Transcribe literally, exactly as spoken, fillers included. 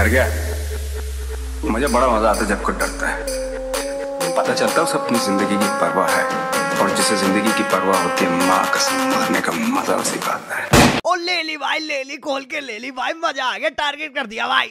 डर गया? मुझे बड़ा मजा आता है जब कोई डरता है। पता चलता है उसे अपनी जिंदगी की परवाह है, और जिसे जिंदगी की परवाह होती है माँ कसम मारने का मजा उसी का आता है। ओ ले ली भाई, ले ली, खोल के ले ली भाई, मजा आ गया, टारगेट कर दिया भाई।